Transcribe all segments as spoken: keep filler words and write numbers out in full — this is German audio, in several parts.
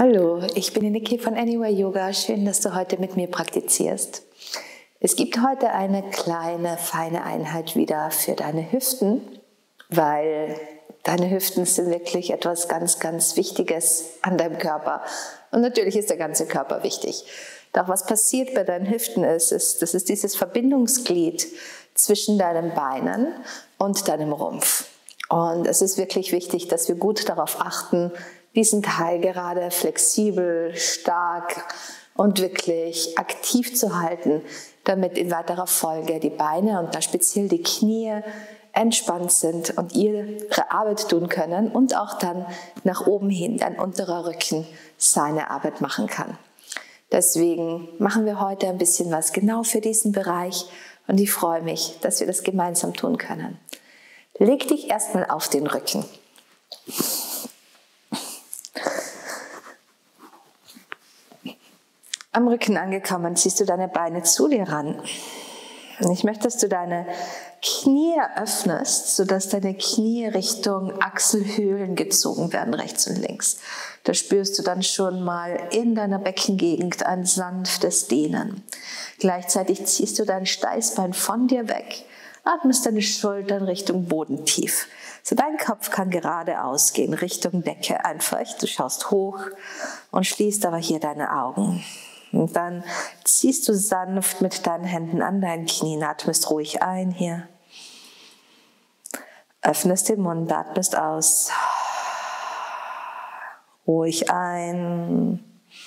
Hallo, ich bin die Niki von Anywhere Yoga. Schön, dass du heute mit mir praktizierst. Es gibt heute eine kleine, feine Einheit wieder für deine Hüften, weil deine Hüften sind wirklich etwas ganz, ganz Wichtiges an deinem Körper. Und natürlich ist der ganze Körper wichtig. Doch was passiert bei deinen Hüften ist, ist, das ist dieses Verbindungsglied zwischen deinen Beinen und deinem Rumpf. Und es ist wirklich wichtig, dass wir gut darauf achten, diesen Teil gerade flexibel, stark und wirklich aktiv zu halten, damit in weiterer Folge die Beine und da speziell die Knie entspannt sind und ihre Arbeit tun können und auch dann nach oben hin dein unterer Rücken seine Arbeit machen kann. Deswegen machen wir heute ein bisschen was genau für diesen Bereich und ich freue mich, dass wir das gemeinsam tun können. Leg dich erstmal auf den Rücken. Am Rücken angekommen, ziehst du deine Beine zu dir ran. Und ich möchte, dass du deine Knie öffnest, sodass deine Knie Richtung Achselhöhlen gezogen werden, rechts und links. Da spürst du dann schon mal in deiner Beckengegend ein sanftes Dehnen. Gleichzeitig ziehst du dein Steißbein von dir weg, atmest deine Schultern Richtung Boden tief. So dein Kopf kann geradeaus gehen, Richtung Decke einfach. Du schaust hoch und schließt aber hier deine Augen. Und dann ziehst du sanft mit deinen Händen an deinen Knien, atmest ruhig ein hier. Öffnest den Mund, atmest aus. Ruhig ein.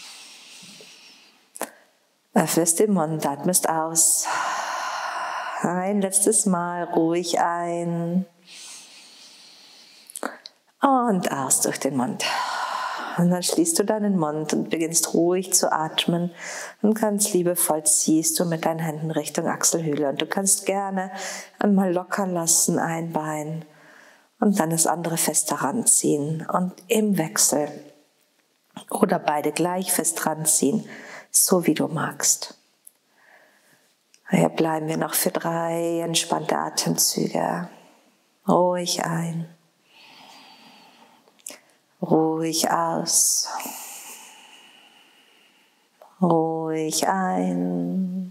Öffnest den Mund, atmest aus. Ein letztes Mal, ruhig ein. Und aus durch den Mund. Und dann schließt du deinen Mund und beginnst ruhig zu atmen und ganz liebevoll ziehst du mit deinen Händen Richtung Achselhöhle. Und du kannst gerne einmal locker lassen, ein Bein und dann das andere fest daran ziehen und im Wechsel oder beide gleich fest dran ziehen, so wie du magst. Hier bleiben wir noch für drei entspannte Atemzüge. Ruhig ein. Ruhig aus, ruhig ein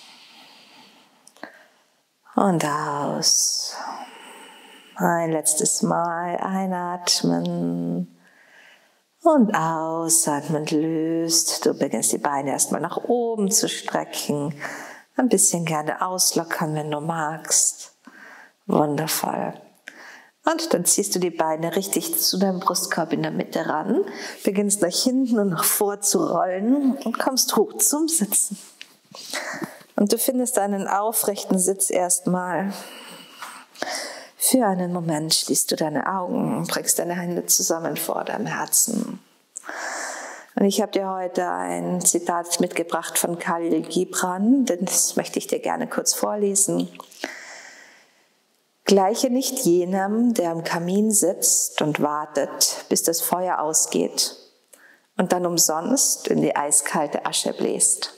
und aus. Ein letztes Mal einatmen und ausatmen löst. Du beginnst die Beine erstmal nach oben zu strecken, ein bisschen gerne auslockern, wenn du magst. Wundervoll. Und dann ziehst du die Beine richtig zu deinem Brustkorb in der Mitte ran, beginnst nach hinten und nach vor zu rollen und kommst hoch zum Sitzen. Und du findest einen aufrechten Sitz erstmal. Für einen Moment schließt du deine Augen und bringst deine Hände zusammen vor deinem Herzen. Und ich habe dir heute ein Zitat mitgebracht von Khalil Gibran, das möchte ich dir gerne kurz vorlesen. Gleiche nicht jenem, der am Kamin sitzt und wartet, bis das Feuer ausgeht und dann umsonst in die eiskalte Asche bläst.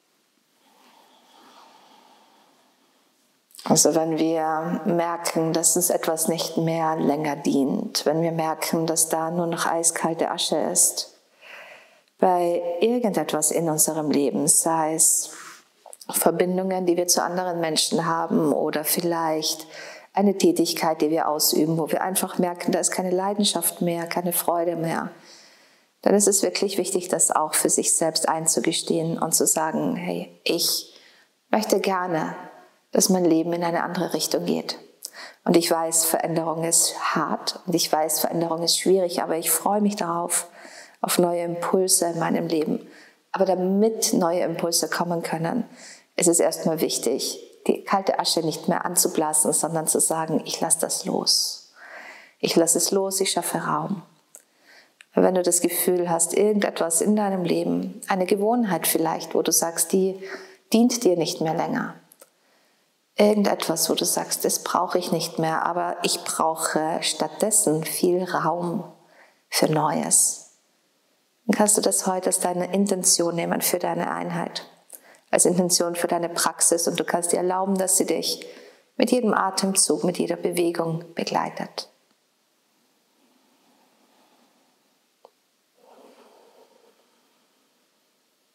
Also wenn wir merken, dass uns etwas nicht mehr länger dient, wenn wir merken, dass da nur noch eiskalte Asche ist, bei irgendetwas in unserem Leben, sei es Verbindungen, die wir zu anderen Menschen haben oder vielleicht eine Tätigkeit, die wir ausüben, wo wir einfach merken, da ist keine Leidenschaft mehr, keine Freude mehr, dann ist es wirklich wichtig, das auch für sich selbst einzugestehen und zu sagen, hey, ich möchte gerne, dass mein Leben in eine andere Richtung geht. Und ich weiß, Veränderung ist hart und ich weiß, Veränderung ist schwierig, aber ich freue mich darauf, auf neue Impulse in meinem Leben. Aber damit neue Impulse kommen können, ist es erstmal wichtig, die kalte Asche nicht mehr anzublasen, sondern zu sagen, ich lasse das los. Ich lasse es los, ich schaffe Raum. Und wenn du das Gefühl hast, irgendetwas in deinem Leben, eine Gewohnheit vielleicht, wo du sagst, die dient dir nicht mehr länger. Irgendetwas, wo du sagst, das brauche ich nicht mehr, aber ich brauche stattdessen viel Raum für Neues. Dann kannst du das heute als deine Intention nehmen für deine Einheit. Als Intention für deine Praxis und du kannst dir erlauben, dass sie dich mit jedem Atemzug, mit jeder Bewegung begleitet.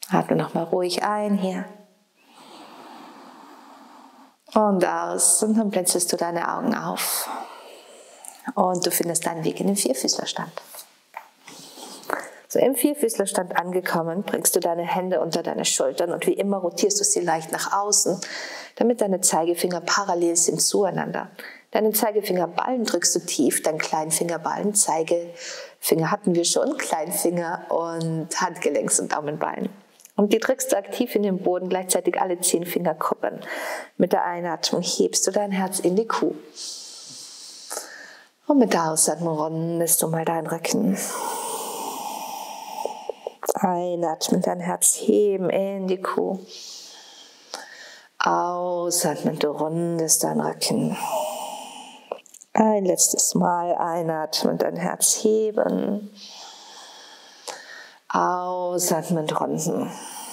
Atme nochmal ruhig ein hier. Und aus. Und dann blinzelst du deine Augen auf. Und du findest deinen Weg in den Vierfüßlerstand. So, im Vierfüßlerstand angekommen, bringst du deine Hände unter deine Schultern und wie immer rotierst du sie leicht nach außen, damit deine Zeigefinger parallel sind zueinander. Deinen Zeigefingerballen drückst du tief, deinen Kleinfingerballen, Zeigefinger hatten wir schon, Kleinfinger und Handgelenks- und Daumenballen. Und die drückst du aktiv in den Boden, gleichzeitig alle zehn Fingerkuppen. Mit der Einatmung hebst du dein Herz in die Kuh. Und mit der Ausatmung rundest du mal deinen Rücken. Einatmen, dein Herz heben in die Kuh. Ausatmen, du rundest deinen Rücken. Ein letztes Mal einatmen, dein Herz heben. Ausatmen, runden.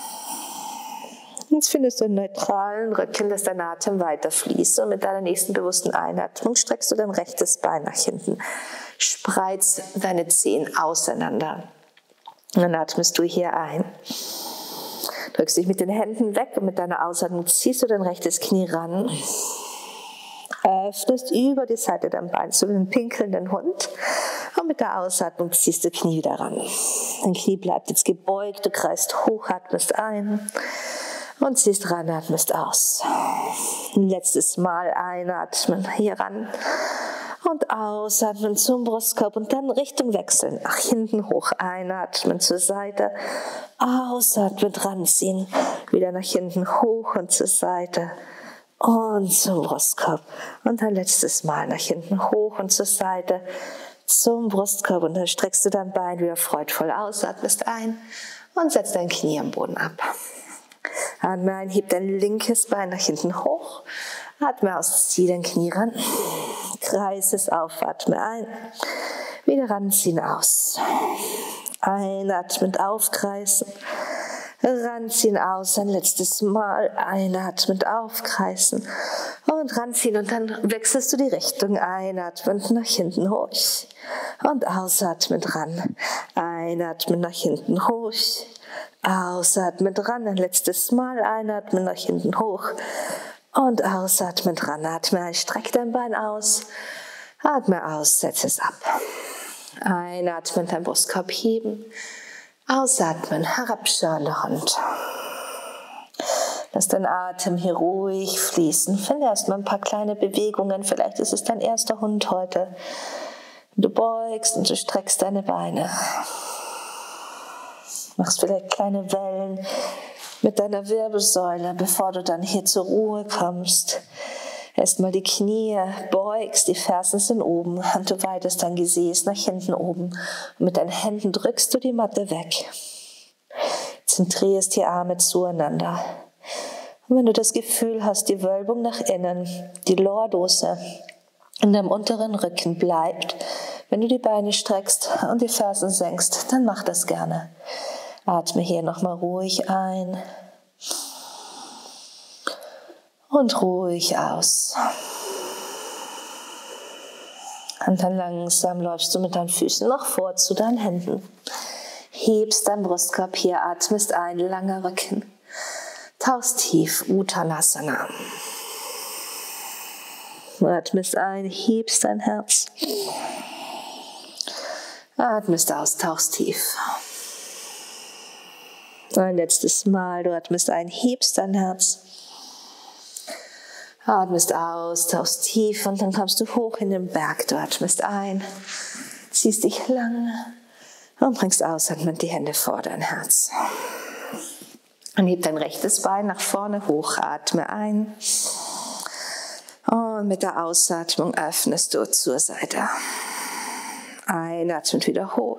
Jetzt findest du einen neutralen Rücken, dass dein Atem weiterfließt. Und mit deiner nächsten bewussten Einatmung streckst du dein rechtes Bein nach hinten. Spreiz deine Zehen auseinander. Und dann atmest du hier ein. Drückst dich mit den Händen weg und mit deiner Ausatmung ziehst du dein rechtes Knie ran. Öffnest über die Seite dein Bein zu einem pinkelnden Hund. Und mit der Ausatmung ziehst du Knie wieder ran. Dein Knie bleibt jetzt gebeugt, du kreist hoch, atmest ein. Und ziehst ran, atmest aus. Ein letztes Mal einatmen, hier ran. Und ausatmen zum Brustkorb und dann Richtung wechseln. Nach hinten hoch, einatmen zur Seite. Ausatmen, ranziehen. Wieder nach hinten hoch und zur Seite. Und zum Brustkorb. Und ein letztes Mal nach hinten hoch und zur Seite. Zum Brustkorb. Und dann streckst du dein Bein wieder freudvoll aus, atmest ein und setzt dein Knie am Boden ab. Atme ein, heb dein linkes Bein nach hinten hoch. Atme aus, zieh dein Knie ran. Kreis es auf, atme ein. Wieder ranziehen, aus. Einatmend aufkreisen. Ranziehen, aus, ein letztes Mal. Einatmend aufkreisen. Und ranziehen und dann wechselst du die Richtung. Einatmend nach hinten hoch. Und ausatmend ran. Einatmend nach hinten hoch. Ausatmen dran, ein letztes Mal, einatmen nach hinten hoch und ausatmen dran. Atme ein, streck dein Bein aus, atme aus, setz es ab. Einatmen, dein Brustkorb heben, ausatmen, herabschauende Hund. Lass deinen Atem hier ruhig fließen. Finde erstmal ein paar kleine Bewegungen, vielleicht ist es dein erster Hund heute. Du beugst und du streckst deine Beine. Machst vielleicht kleine Wellen mit deiner Wirbelsäule, bevor du dann hier zur Ruhe kommst. Erstmal die Knie beugst, die Fersen sind oben und du weitest dein Gesäß nach hinten oben. Und mit deinen Händen drückst du die Matte weg. Zentrierst die Arme zueinander. Und wenn du das Gefühl hast, die Wölbung nach innen, die Lordose in deinem unteren Rücken bleibt, wenn du die Beine streckst und die Fersen senkst, dann mach das gerne. Atme hier nochmal ruhig ein und ruhig aus. Und dann langsam läufst du mit deinen Füßen noch vor zu deinen Händen. Hebst deinen Brustkorb hier, atmest ein, langer Rücken. Tauchst tief, Uttanasana. Atmest ein, hebst dein Herz. Atmest aus, tauchst tief. Ein letztes Mal, du atmest ein, hebst dein Herz. Atmest aus, tauchst tief und dann kommst du hoch in den Berg. Du atmest ein, ziehst dich lang und bringst ausatmend die Hände vor dein Herz. Und heb dein rechtes Bein nach vorne hoch, atme ein. Und mit der Ausatmung öffnest du zur Seite. Einatmend wieder hoch.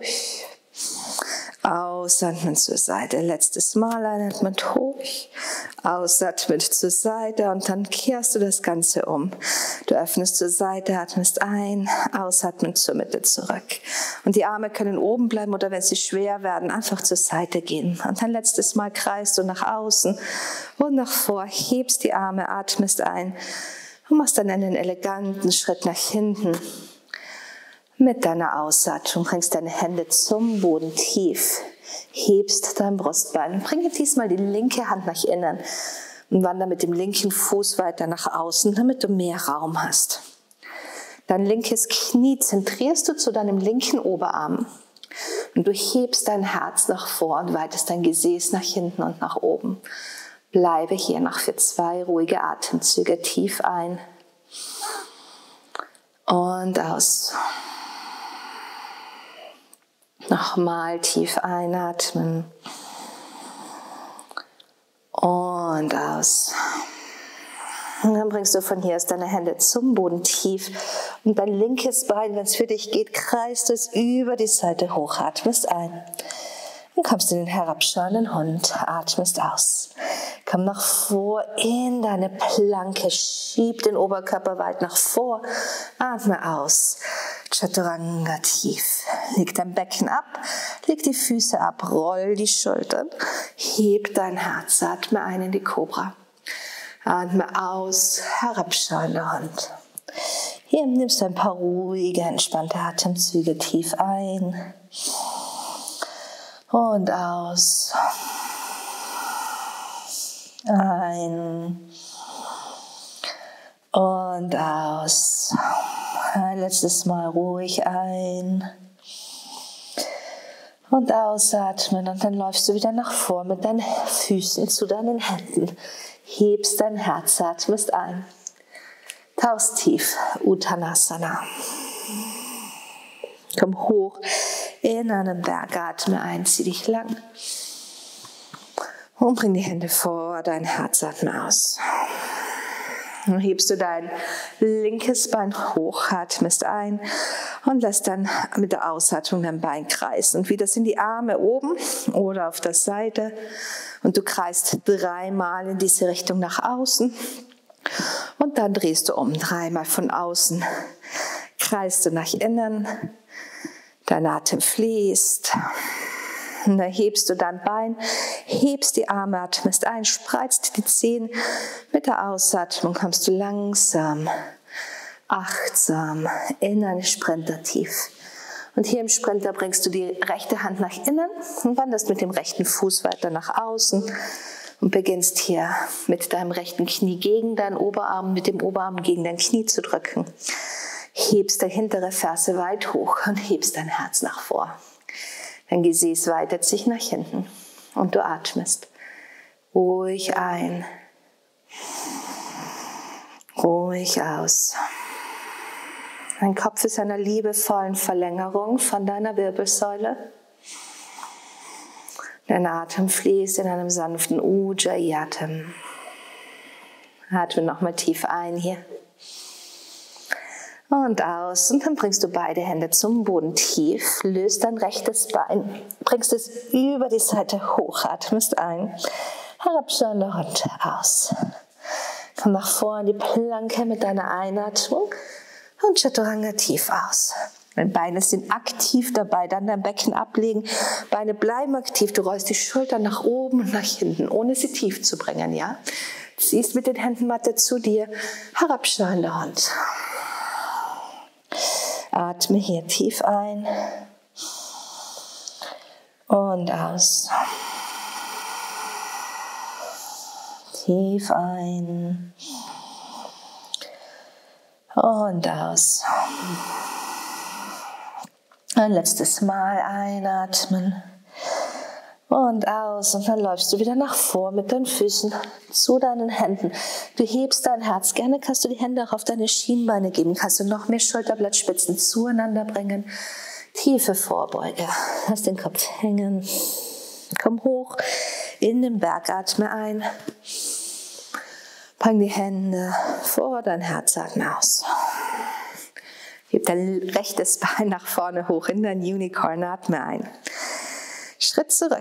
Ausatmend zur Seite. Letztes Mal einatmend hoch. Ausatmend zur Seite und dann kehrst du das Ganze um. Du öffnest zur Seite, atmest ein, ausatmend zur Mitte zurück. Und die Arme können oben bleiben oder wenn sie schwer werden, einfach zur Seite gehen. Und dann letztes Mal kreist du nach außen und nach vor, hebst die Arme, atmest ein und machst dann einen eleganten Schritt nach hinten. Mit deiner Ausatmung bringst deine Hände zum Boden tief. hebst dein Brustbein. Bringe diesmal die linke Hand nach innen und wandere mit dem linken Fuß weiter nach außen, damit du mehr Raum hast. Dein linkes Knie zentrierst du zu deinem linken Oberarm und du hebst dein Herz nach vor und weitest dein Gesäß nach hinten und nach oben. Bleibe hier noch für zwei ruhige Atemzüge tief ein und aus. Nochmal tief einatmen und aus. Und dann bringst du von hier aus deine Hände zum Boden tief und dein linkes Bein, wenn es für dich geht, kreist es über die Seite hoch, atmest ein. Dann kommst du in den herabschauenden Hund, atmest aus. Komm nach vor in deine Planke, schieb den Oberkörper weit nach vor, atme aus. Chaturanga tief. Leg dein Becken ab, leg die Füße ab, roll die Schultern, heb dein Herz, atme ein in die Kobra. Atme aus, herabschauender Hund. Hier nimmst du ein paar ruhige, entspannte Atemzüge tief ein und aus. Ein und aus. Ein letztes Mal ruhig ein und ausatmen und dann läufst du wieder nach vor mit deinen Füßen zu deinen Händen. Hebst dein Herz, atmest ein. Tauchst tief, Uttanasana. Komm hoch in einen Berg, atme ein, zieh dich lang. Und bring die Hände vor, dein Herz, atme aus. Dann hebst du dein linkes Bein hoch, atmest ein und lässt dann mit der Ausatmung dein Bein kreisen. Und wieder sind die Arme oben oder auf der Seite. Und du kreist dreimal in diese Richtung nach außen. Und dann drehst du um, dreimal von außen. Kreist du nach innen. Dein Atem fließt. Und dann hebst du dein Bein, hebst die Arme, atmest ein, spreizt die Zehen. Mit der Ausatmung kommst du langsam, achtsam in eine Sprinter-Tief. Und hier im Sprinter bringst du die rechte Hand nach innen und wanderst mit dem rechten Fuß weiter nach außen und beginnst hier mit deinem rechten Knie gegen deinen Oberarm, mit dem Oberarm gegen dein Knie zu drücken. Hebst deine hintere Ferse weit hoch und hebst dein Herz nach vor. Dein Gesäß weitet sich nach hinten und du atmest ruhig ein, ruhig aus. Dein Kopf ist einer liebevollen Verlängerung von deiner Wirbelsäule. Dein Atem fließt in einem sanften Ujjayi-Atem. Atme nochmal tief ein hier. Und aus. Und dann bringst du beide Hände zum Boden tief, löst dein rechtes Bein, bringst es über die Seite hoch, atmest ein, herabschauender Hund, aus. Komm nach vorne in die Planke mit deiner Einatmung und Chaturanga tief aus. Deine Beine sind aktiv dabei, dann dein Becken ablegen, Beine bleiben aktiv, du rollst die Schultern nach oben und nach hinten, ohne sie tief zu bringen, ja? Ziehst mit den Händen Matte zu dir, herabschauender Hund. Atme hier tief ein und aus. Tief ein und aus. Ein letztes Mal einatmen und aus. Und dann läufst du wieder nach vor mit deinen Füßen zu deinen Händen. Du hebst dein Herz. Gerne kannst du die Hände auch auf deine Schienbeine geben. Kannst du noch mehr Schulterblattspitzen zueinander bringen. Tiefe Vorbeuge. Lass den Kopf hängen. Komm hoch in den Berg. Atme ein. Bring die Hände vor dein Herz. Atme aus. Heb dein rechtes Bein nach vorne hoch in dein Unicorn. Atme ein. Schritt zurück.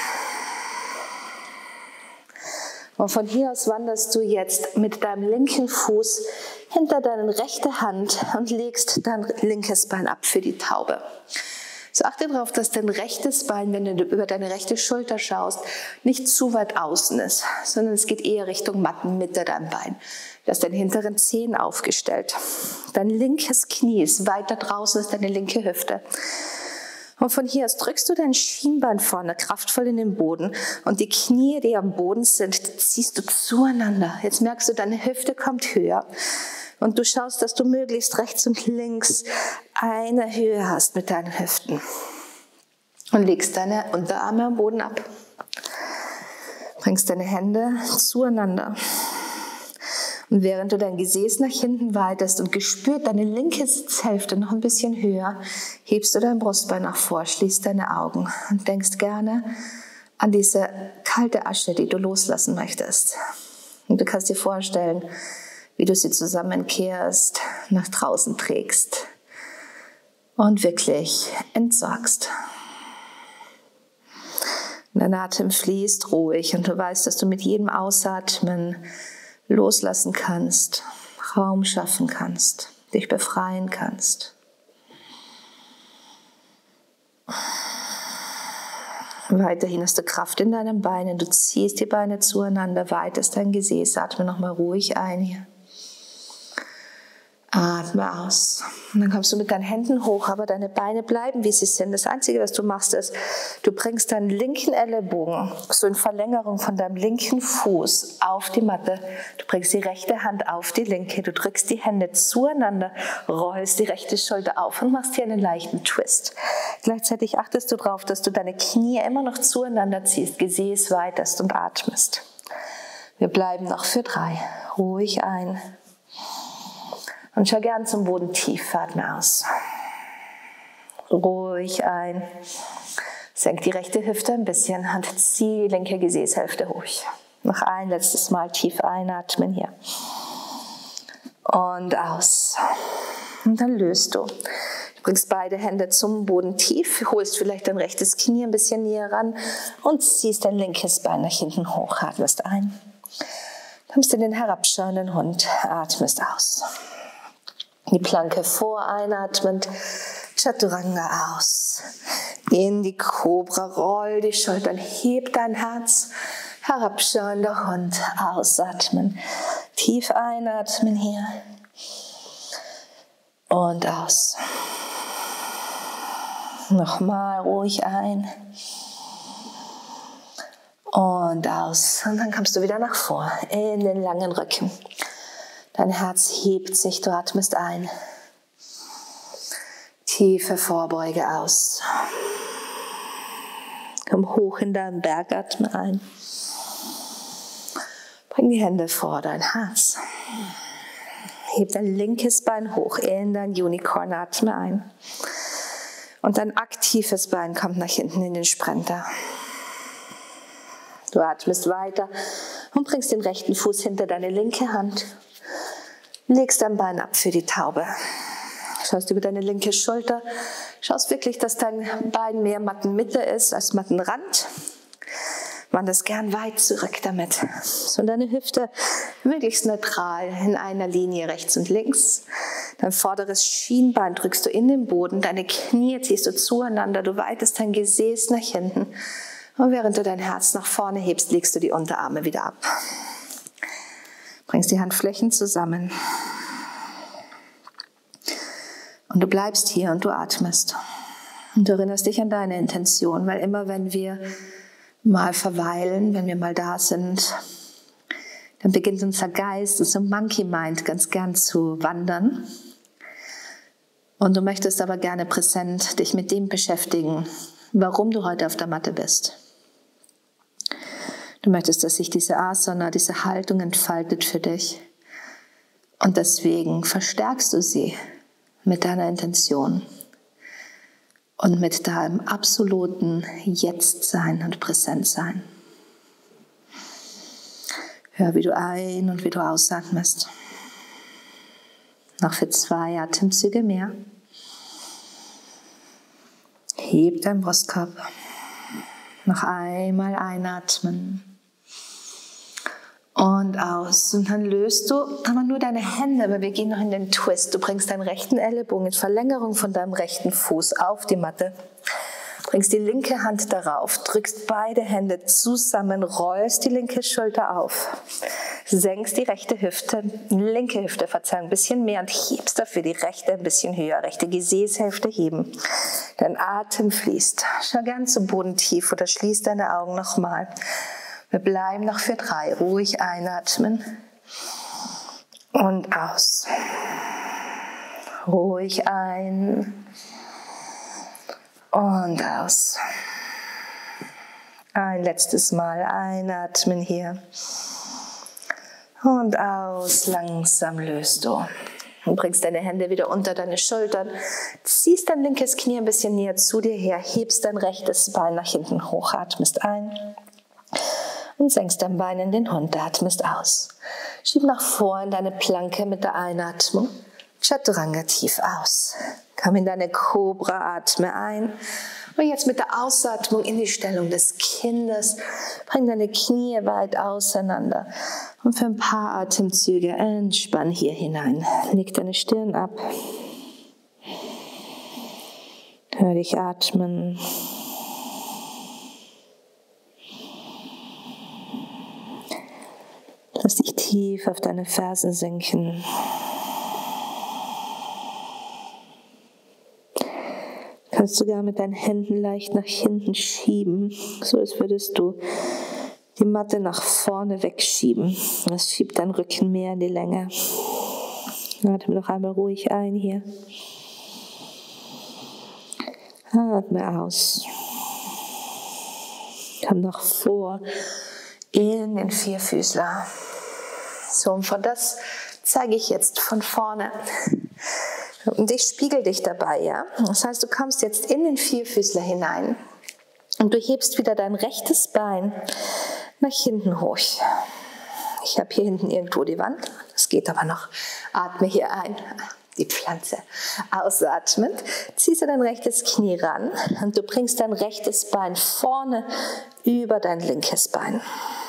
Und von hier aus wanderst du jetzt mit deinem linken Fuß hinter deine rechte Hand und legst dein linkes Bein ab für die Taube. So achte darauf, dass dein rechtes Bein, wenn du über deine rechte Schulter schaust, nicht zu weit außen ist, sondern es geht eher Richtung Mattenmitte dein Bein. Du hast deine hinteren Zehen aufgestellt. Dein linkes Knie ist weiter draußen als deine linke Hüfte. Und von hier aus drückst du dein Schienbein vorne kraftvoll in den Boden und die Knie, die am Boden sind, die ziehst du zueinander. Jetzt merkst du, deine Hüfte kommt höher und du schaust, dass du möglichst rechts und links eine Höhe hast mit deinen Hüften und legst deine Unterarme am Boden ab. Bringst deine Hände zueinander. Und während du dein Gesäß nach hinten weitest und gespürt deine linke Sitzhälfte noch ein bisschen höher, hebst du dein Brustbein nach vor, schließt deine Augen und denkst gerne an diese kalte Asche, die du loslassen möchtest. Und du kannst dir vorstellen, wie du sie zusammenkehrst, nach draußen trägst und wirklich entsorgst. Und dein Atem fließt ruhig und du weißt, dass du mit jedem Ausatmen loslassen kannst, Raum schaffen kannst, dich befreien kannst. Weiterhin hast du Kraft in deinen Beinen, du ziehst die Beine zueinander, weitest dein Gesäß, atme nochmal ruhig ein hier. Atme aus. Und dann kommst du mit deinen Händen hoch, aber deine Beine bleiben, wie sie sind. Das Einzige, was du machst, ist, du bringst deinen linken Ellenbogen so in Verlängerung von deinem linken Fuß auf die Matte. Du bringst die rechte Hand auf die linke, du drückst die Hände zueinander, rollst die rechte Schulter auf und machst hier einen leichten Twist. Gleichzeitig achtest du darauf, dass du deine Knie immer noch zueinander ziehst, Gesäß weiterst und atmest. Wir bleiben noch für drei. Ruhig ein. Und schau gern zum Boden tief, atme aus. Ruhig ein. Senk die rechte Hüfte ein bisschen und zieh die linke Gesäßhälfte hoch. Noch ein letztes Mal tief einatmen hier. Und aus. Und dann löst du. Du bringst beide Hände zum Boden tief, holst vielleicht dein rechtes Knie ein bisschen näher ran und ziehst dein linkes Bein nach hinten hoch. Atmest ein. Kommst in den herabschauenden Hund, atmest aus. Die Planke vor, einatmend, Chaturanga aus. In die Kobra, roll die Schultern, heb dein Herz, herabschauender Hund, ausatmen. Tief einatmen hier und aus. Nochmal ruhig ein und aus. Und dann kommst du wieder nach vor, in den langen Rücken. Dein Herz hebt sich, du atmest ein. Tiefe Vorbeuge aus. Komm hoch in deinen Berg, atme ein. Bring die Hände vor dein Herz. Heb dein linkes Bein hoch in dein Unicorn, atme ein. Und dein aktives Bein kommt nach hinten in den Sprinter. Du atmest weiter und bringst den rechten Fuß hinter deine linke Hand. Legst dein Bein ab für die Taube. Schaust über deine linke Schulter. Schaust wirklich, dass dein Bein mehr Mattenmitte ist als Mattenrand. Wanderst gern weit zurück damit. So deine Hüfte möglichst neutral in einer Linie rechts und links. Dein vorderes Schienbein drückst du in den Boden. Deine Knie ziehst du zueinander. Du weitest dein Gesäß nach hinten. Und während du dein Herz nach vorne hebst, legst du die Unterarme wieder ab. Bringst die Handflächen zusammen. Und du bleibst hier und du atmest. Und du erinnerst dich an deine Intention, weil immer wenn wir mal verweilen, wenn wir mal da sind, dann beginnt unser Geist, unser Monkey Mind ganz gern zu wandern. Und du möchtest aber gerne präsent dich mit dem beschäftigen, warum du heute auf der Matte bist. Du möchtest, dass sich diese Asana, diese Haltung entfaltet für dich. Und deswegen verstärkst du sie mit deiner Intention und mit deinem absoluten Jetzt-Sein und Präsentsein. Hör, wie du ein- und wie du ausatmest. Noch für zwei Atemzüge mehr. Heb deinen Brustkorb. Noch einmal einatmen. Und aus. Und dann löst du aber nur deine Hände, aber wir gehen noch in den Twist. Du bringst deinen rechten Ellenbogen in Verlängerung von deinem rechten Fuß auf die Matte. Bringst die linke Hand darauf, drückst beide Hände zusammen, rollst die linke Schulter auf. senkst die rechte Hüfte, linke Hüfte, Verzeihung, ein bisschen mehr und hebst dafür die rechte ein bisschen höher. Rechte Gesäßhälfte heben. Dein Atem fließt. Schau gern zum Boden tief oder schließ deine Augen nochmal. Wir bleiben noch für drei. Ruhig einatmen und aus. Ruhig ein und aus. Ein letztes Mal einatmen hier und aus. Langsam löst du. Und bringst deine Hände wieder unter deine Schultern, ziehst dein linkes Knie ein bisschen näher zu dir her, hebst dein rechtes Bein nach hinten hoch, atmest ein und senkst dein Bein in den Hund, atmest aus. Schieb nach vor in deine Planke mit der Einatmung, Chaturanga tief aus. Komm in deine Cobra, atme ein. Und jetzt mit der Ausatmung in die Stellung des Kindes. Bring deine Knie weit auseinander. Und für ein paar Atemzüge entspann hier hinein. Leg deine Stirn ab. Hör dich atmen. Lass dich tief auf deine Fersen sinken. Du kannst sogar mit deinen Händen leicht nach hinten schieben, so als würdest du die Matte nach vorne wegschieben. Das schiebt deinen Rücken mehr in die Länge. Atme noch einmal ruhig ein hier. Atme aus. Komm noch vor in den Vierfüßler. So, und von das zeige ich jetzt von vorne. Und ich spiegel dich dabei, ja. Das heißt, du kommst jetzt in den Vierfüßler hinein und du hebst wieder dein rechtes Bein nach hinten hoch. Ich habe hier hinten irgendwo die Wand, das geht aber noch. Atme hier ein, die Pflanze. Ausatmend, ziehst du dein rechtes Knie ran und du bringst dein rechtes Bein vorne über dein linkes Bein.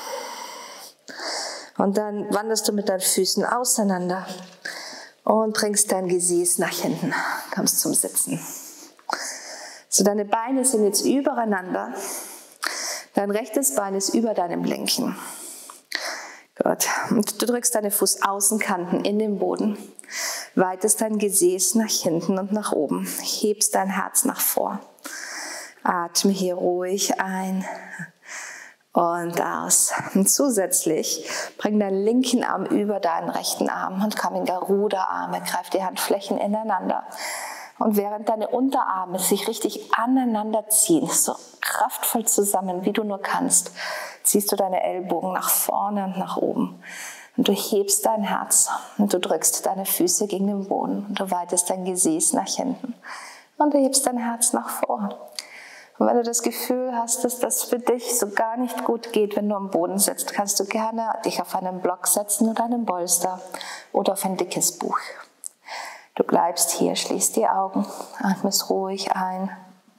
Und dann wanderst du mit deinen Füßen auseinander. Und bringst dein Gesäß nach hinten, kommst zum Sitzen. So, deine Beine sind jetzt übereinander. Dein rechtes Bein ist über deinem linken. Gut. Und du drückst deine Fußaußenkanten in den Boden, weitest dein Gesäß nach hinten und nach oben, hebst dein Herz nach vor. Atme hier ruhig ein und aus. Und zusätzlich bring deinen linken Arm über deinen rechten Arm und komm in Garuda-Arme, greif die Handflächen ineinander. Und während deine Unterarme sich richtig aneinander ziehen, so kraftvoll zusammen, wie du nur kannst, ziehst du deine Ellbogen nach vorne und nach oben. Und du hebst dein Herz und du drückst deine Füße gegen den Boden und du weitest dein Gesäß nach hinten. Und du hebst dein Herz nach vorn. Und wenn du das Gefühl hast, dass das für dich so gar nicht gut geht, wenn du am Boden sitzt, kannst du gerne dich auf einen Block setzen oder einen Bolster oder auf ein dickes Buch. Du bleibst hier, schließt die Augen, atmest ruhig ein,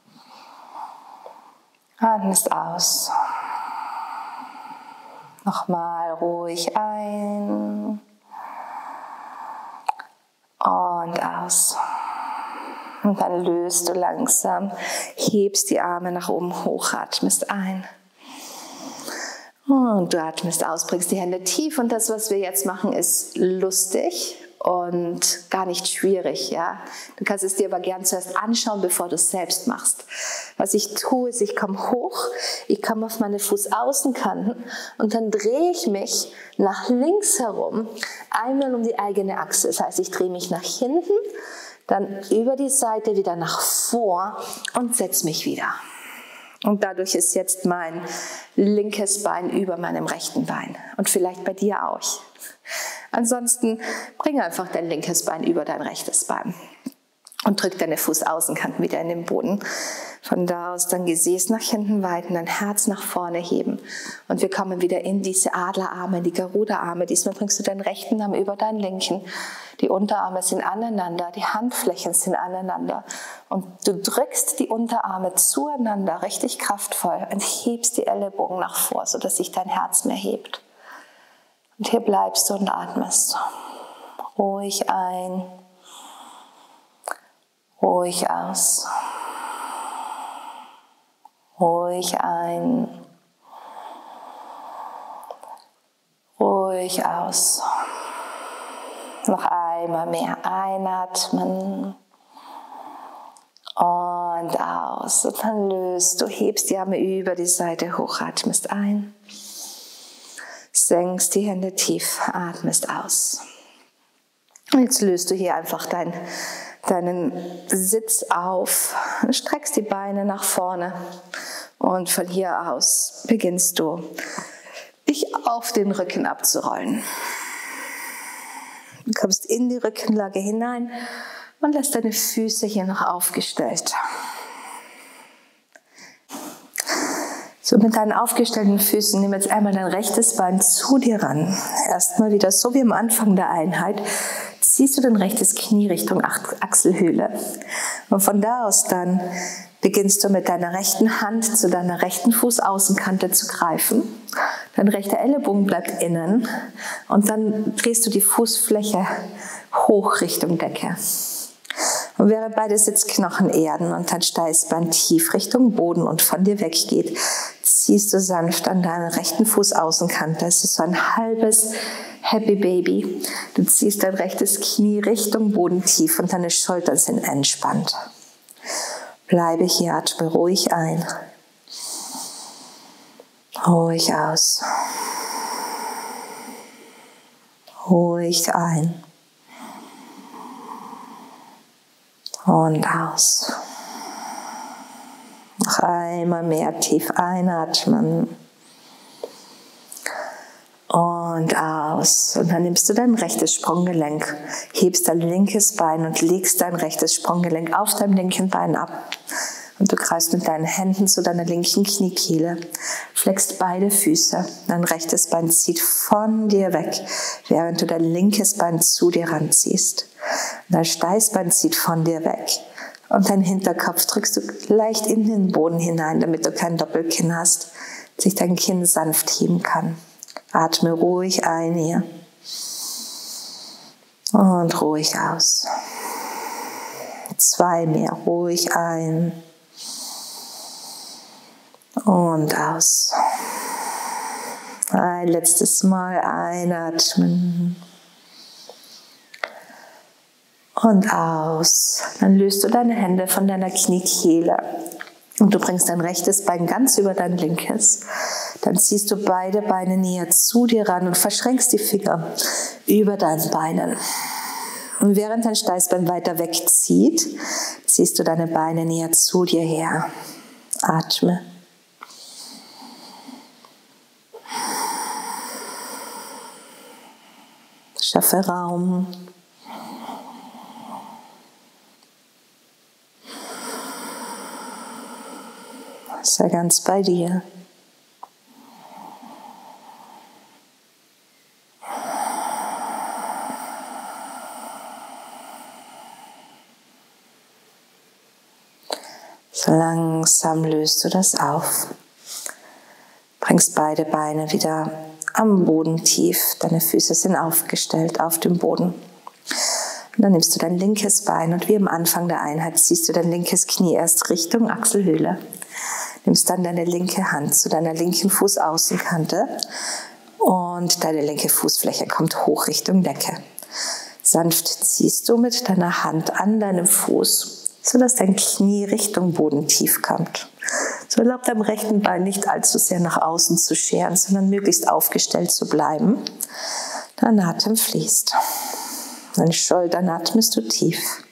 atmest aus. Nochmal ruhig ein und aus. Und dann löst du langsam, hebst die Arme nach oben hoch, atmest ein. Und du atmest aus, bringst die Hände tief. Und das, was wir jetzt machen, ist lustig und gar nicht schwierig. Ja? Du kannst es dir aber gern zuerst anschauen, bevor du es selbst machst. Was ich tue, ist, ich komme hoch, ich komme auf meine Fußaußenkanten und dann drehe ich mich nach links herum, einmal um die eigene Achse. Das heißt, ich drehe mich nach hinten, dann über die Seite wieder nach vor und setze mich wieder. Und dadurch ist jetzt mein linkes Bein über meinem rechten Bein. Und vielleicht bei dir auch. Ansonsten bring einfach dein linkes Bein über dein rechtes Bein. Und drück deine Fußaußenkanten wieder in den Boden. Von da aus dein Gesäß nach hinten weiten, dein Herz nach vorne heben. Und wir kommen wieder in diese Adlerarme, die Garuda-Arme. Diesmal bringst du deinen rechten Arm über deinen linken. Die Unterarme sind aneinander, die Handflächen sind aneinander. Und du drückst die Unterarme zueinander richtig kraftvoll und hebst die Ellenbogen nach vor, sodass sich dein Herz mehr hebt. Und hier bleibst du und atmest. Ruhig ein. Ruhig aus. Ruhig ein. Ruhig ruhig aus. Noch einmal mehr einatmen und aus. Und dann löst du, hebst die Arme über die Seite hoch, atmest ein. Senkst die Hände tief, atmest aus. Und jetzt löst du hier einfach dein, deinen Sitz auf, streckst die Beine nach vorne und von hier aus beginnst du, dich auf den Rücken abzurollen. Du kommst in die Rückenlage hinein und lässt deine Füße hier noch aufgestellt. So, mit deinen aufgestellten Füßen nimm jetzt einmal dein rechtes Bein zu dir ran. Erstmal wieder so wie am Anfang der Einheit. Ziehst du dein rechtes Knie Richtung Achselhöhle. Und von da aus dann beginnst du mit deiner rechten Hand zu deiner rechten Fußaußenkante zu greifen. Dein rechter Ellenbogen bleibt innen und dann drehst du die Fußfläche hoch Richtung Decke. Und während beide Sitzknochen erden und dein Steißbein tief Richtung Boden und von dir weggeht, ziehst du sanft an deiner rechten Fußaußenkante. Es ist so ein halbes Happy Baby. Du ziehst dein rechtes Knie Richtung Boden tief und deine Schultern sind entspannt. Bleibe hier, atme ruhig ein. Ruhig aus. Ruhig ein. Und aus. Noch einmal mehr tief einatmen. Und aus. Und dann nimmst du dein rechtes Sprunggelenk, hebst dein linkes Bein und legst dein rechtes Sprunggelenk auf deinem linken Bein ab. Und du greifst mit deinen Händen zu deiner linken Kniekehle, fleckst beide Füße. Dein rechtes Bein zieht von dir weg, während du dein linkes Bein zu dir ranziehst. Dein Steißbein zieht von dir weg. Und dein Hinterkopf drückst du leicht in den Boden hinein, damit du kein Doppelkinn hast, sich dein Kinn sanft heben kann. Atme ruhig ein hier. Und ruhig aus. Zwei mehr. Ruhig ein. Und aus. Ein letztes Mal einatmen. Und aus. Dann löst du deine Hände von deiner Kniekehle. Und du bringst dein rechtes Bein ganz über dein linkes. Dann ziehst du beide Beine näher zu dir ran und verschränkst die Finger über deinen Beinen. Und während dein Steißbein weiter wegzieht, ziehst du deine Beine näher zu dir her. Atme. Schaffe Raum. Sei ganz bei dir. So langsam löst du das auf. Bringst beide Beine wieder am Boden tief. Deine Füße sind aufgestellt auf dem Boden. Und dann nimmst du dein linkes Bein und wie am Anfang der Einheit ziehst du dein linkes Knie erst Richtung Achselhöhle. Nimmst dann deine linke Hand zu deiner linken Fußaußenkante und deine linke Fußfläche kommt hoch Richtung Decke. Sanft ziehst du mit deiner Hand an deinem Fuß, sodass dein Knie Richtung Boden tief kommt. So erlaubt deinem rechten Bein nicht allzu sehr nach außen zu scheren, sondern möglichst aufgestellt zu bleiben. Dein Atem fließt. Deine Schultern atmest du tief.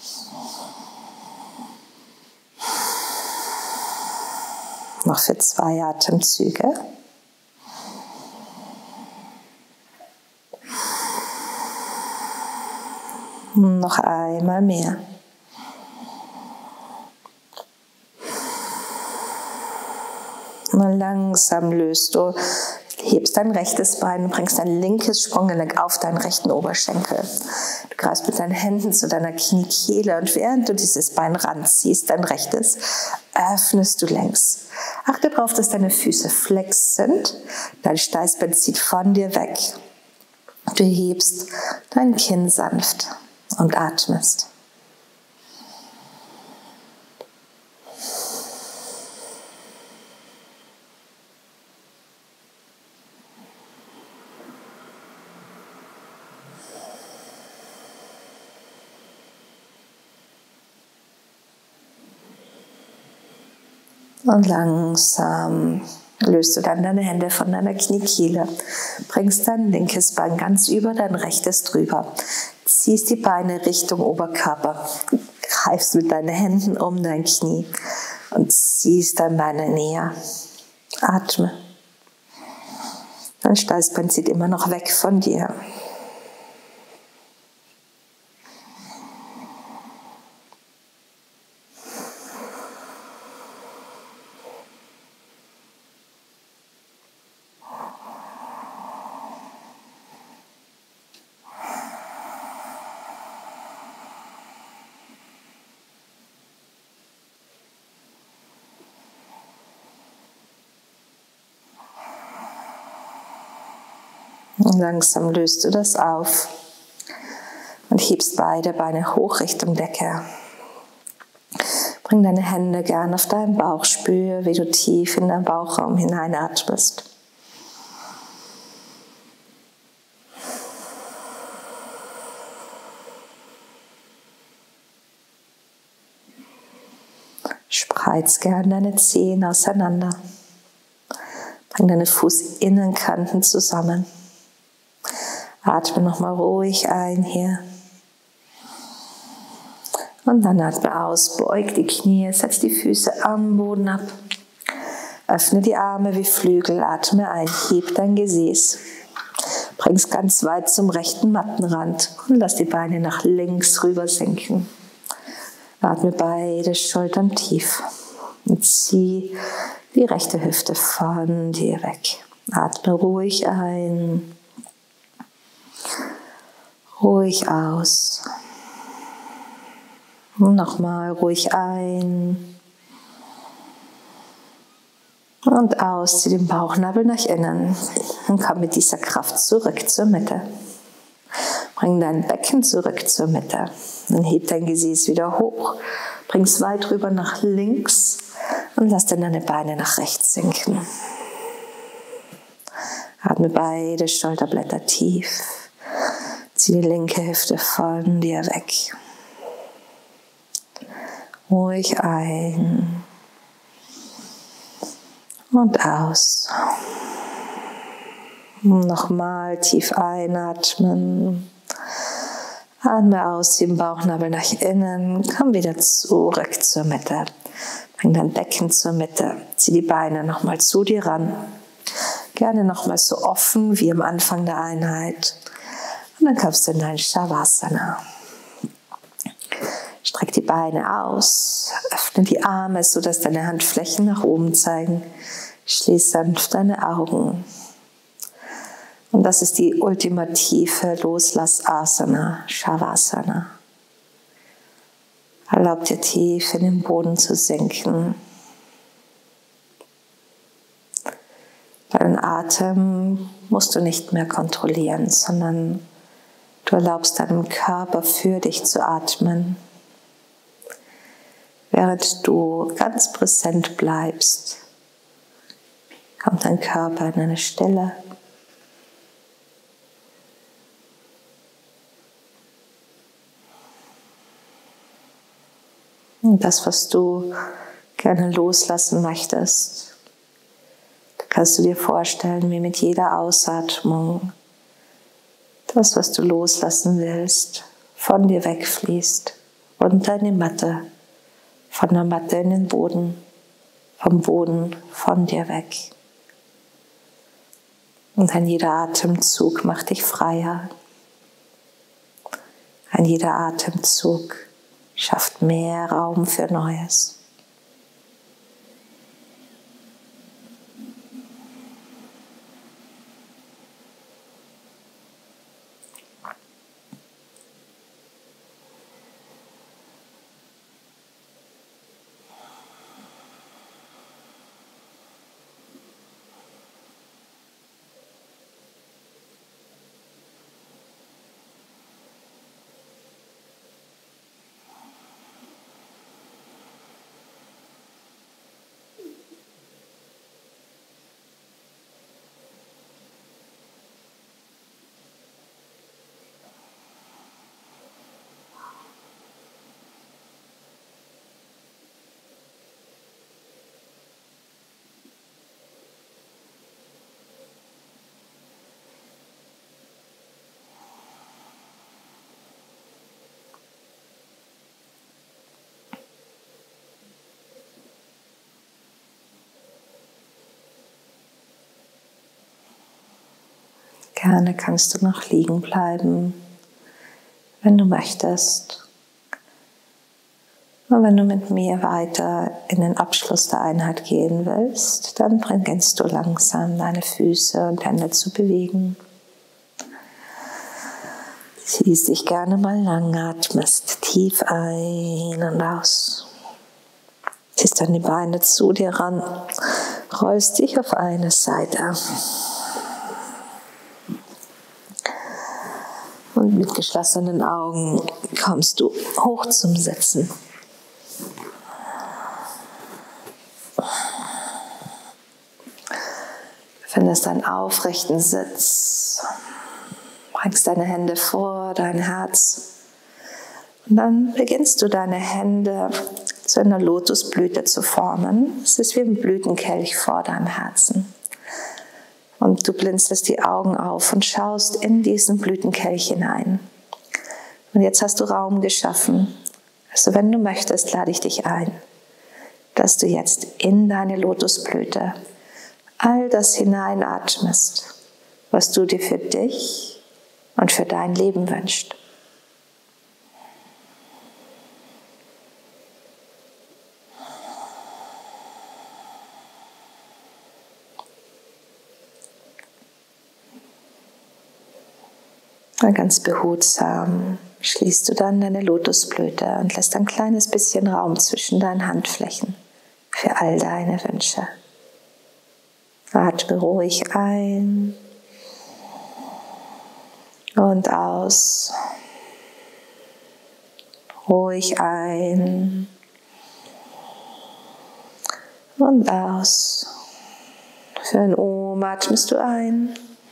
Noch für zwei Atemzüge. Noch einmal mehr. Und langsam löst du, hebst dein rechtes Bein und bringst dein linkes Sprunggelenk auf deinen rechten Oberschenkel. Du greifst mit deinen Händen zu deiner Kniekehle und während du dieses Bein ranziehst, dein rechtes, öffnest du längs. Achte darauf, dass deine Füße flex sind. Dein Steißbein zieht von dir weg. Du hebst dein Kinn sanft und atmest. Und langsam löst du dann deine Hände von deiner Kniekehle, bringst dein linkes Bein ganz über dein rechtes drüber, ziehst die Beine Richtung Oberkörper, greifst mit deinen Händen um dein Knie und ziehst dein Bein näher. Atme. Dein Steißbein zieht immer noch weg von dir. Und langsam löst du das auf und hebst beide Beine hoch Richtung Decke. Bring deine Hände gern auf deinen Bauch, spüre, wie du tief in deinen Bauchraum hineinatmest. Spreiz gern deine Zehen auseinander. Bring deine Fußinnenkanten zusammen. Atme nochmal ruhig ein hier. Und dann atme aus, beug die Knie, setz die Füße am Boden ab. Öffne die Arme wie Flügel, atme ein, heb dein Gesäß. Bring es ganz weit zum rechten Mattenrand und lass die Beine nach links rüber senken. Atme beide Schultern tief und zieh die rechte Hüfte von dir weg. Atme ruhig ein. Ruhig aus. Nochmal ruhig ein. Und aus, zieh den Bauchnabel nach innen. Und komm mit dieser Kraft zurück zur Mitte. Bring dein Becken zurück zur Mitte. Dann heb dein Gesäß wieder hoch. Bring es weit rüber nach links. Und lass dann deine Beine nach rechts sinken. Atme beide Schulterblätter tief. Zieh die linke Hüfte von dir weg. Ruhig ein und aus. Nochmal tief einatmen. Atme aus, zieh den Bauchnabel nach innen. Komm wieder zurück zur Mitte. Bring dein Becken zur Mitte. Zieh die Beine nochmal zu dir ran. Gerne nochmal so offen wie am Anfang der Einheit. Und dann kommst du in dein Shavasana. Streck die Beine aus, öffne die Arme, sodass deine Handflächen nach oben zeigen. Schließ sanft deine Augen. Und das ist die ultimative Loslass-Asana, Shavasana. Erlaub dir tief in den Boden zu sinken. Deinen Atem musst du nicht mehr kontrollieren, sondern du erlaubst deinem Körper für dich zu atmen. Während du ganz präsent bleibst, kommt dein Körper in eine Stille. Und das, was du gerne loslassen möchtest, kannst du dir vorstellen, wie mit jeder Ausatmung das, was du loslassen willst, von dir wegfließt, runter in die Matte, von der Matte in den Boden, vom Boden von dir weg. Und ein jeder Atemzug macht dich freier. Ein jeder Atemzug schafft mehr Raum für Neues. Gerne kannst du noch liegen bleiben, wenn du möchtest. Und wenn du mit mir weiter in den Abschluss der Einheit gehen willst, dann beginnst du langsam deine Füße und Hände zu bewegen. Ziehst dich gerne mal lang, atmest tief ein und aus. Ziehst dann die Beine zu dir ran, rollst dich auf eine Seite. Und mit geschlossenen Augen kommst du hoch zum Sitzen. Findest einen aufrechten Sitz, bringst deine Hände vor dein Herz und dann beginnst du deine Hände zu einer Lotusblüte zu formen. Es ist wie ein Blütenkelch vor deinem Herzen. Und du blinzelst die Augen auf und schaust in diesen Blütenkelch hinein. Und jetzt hast du Raum geschaffen. Also wenn du möchtest, lade ich dich ein, dass du jetzt in deine Lotusblüte all das hineinatmest, was du dir für dich und für dein Leben wünschst. Und ganz behutsam schließt du dann deine Lotusblüte und lässt ein kleines bisschen Raum zwischen deinen Handflächen für all deine Wünsche. Atme ruhig ein und aus. Ruhig ein und aus. Für ein Om atmest du ein.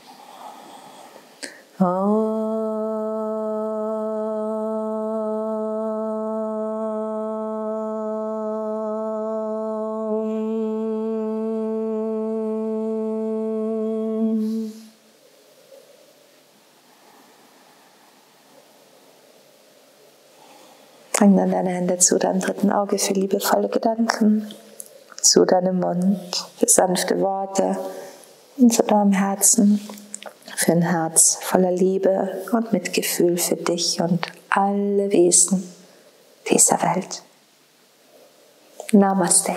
Bring dann deine Hände zu deinem dritten Auge für liebevolle Gedanken, zu deinem Mund für sanfte Worte und zu deinem Herzen für ein Herz voller Liebe und Mitgefühl für dich und alle Wesen dieser Welt. Namaste.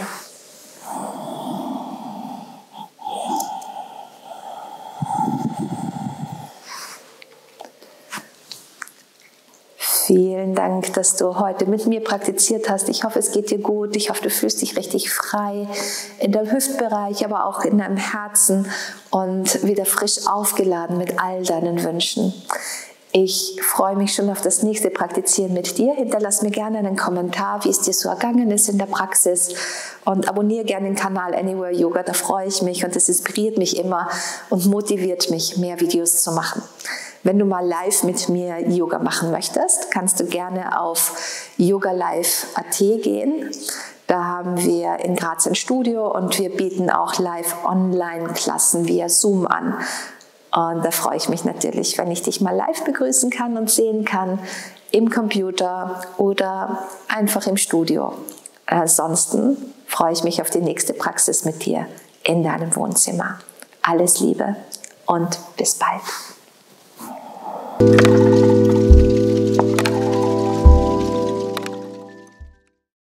Vielen Dank, dass du heute mit mir praktiziert hast. Ich hoffe, es geht dir gut. Ich hoffe, du fühlst dich richtig frei in deinem Hüftbereich, aber auch in deinem Herzen und wieder frisch aufgeladen mit all deinen Wünschen. Ich freue mich schon auf das nächste Praktizieren mit dir. Hinterlass mir gerne einen Kommentar, wie es dir so ergangen ist in der Praxis und abonniere gerne den Kanal Anywhere Yoga. Da freue ich mich und es inspiriert mich immer und motiviert mich, mehr Videos zu machen. Wenn du mal live mit mir Yoga machen möchtest, kannst du gerne auf yogalive punkt at gehen. Da haben wir in Graz ein Studio und wir bieten auch Live-Online-Klassen via Zoom an. Und da freue ich mich natürlich, wenn ich dich mal live begrüßen kann und sehen kann, im Computer oder einfach im Studio. Ansonsten freue ich mich auf die nächste Praxis mit dir in deinem Wohnzimmer. Alles Liebe und bis bald.